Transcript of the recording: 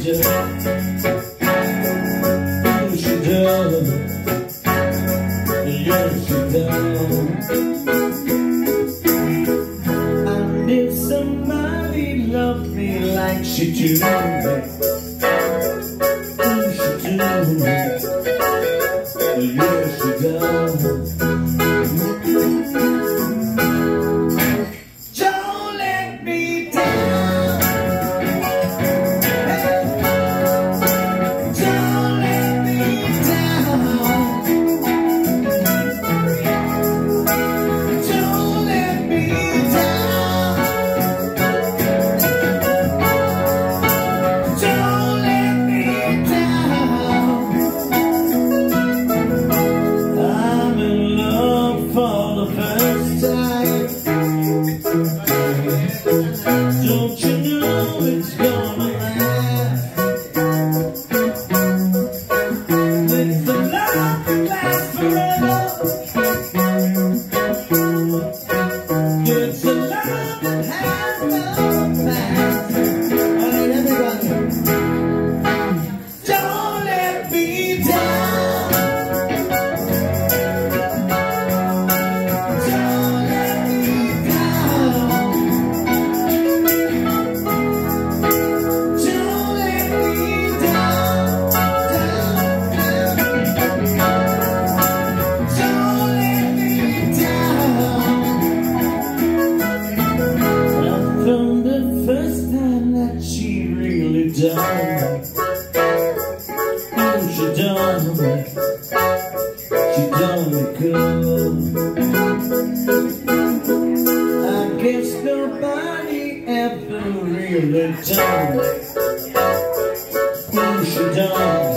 she does. Yes, she does. I need somebody love me like she do. She do. Yes, she does. Don't let me down. Don't let me down. Don't let me down. Don't let me down. I'm in love for the first time. Don't you know it's gonna last? It's a love that lasts forever. It's a love that has no past. Alright, everybody. Don't let me down. Don't let me down. Don't let me down. Don't let me down. From the first time that she really done, she done me good. I guess nobody ever really done me. She done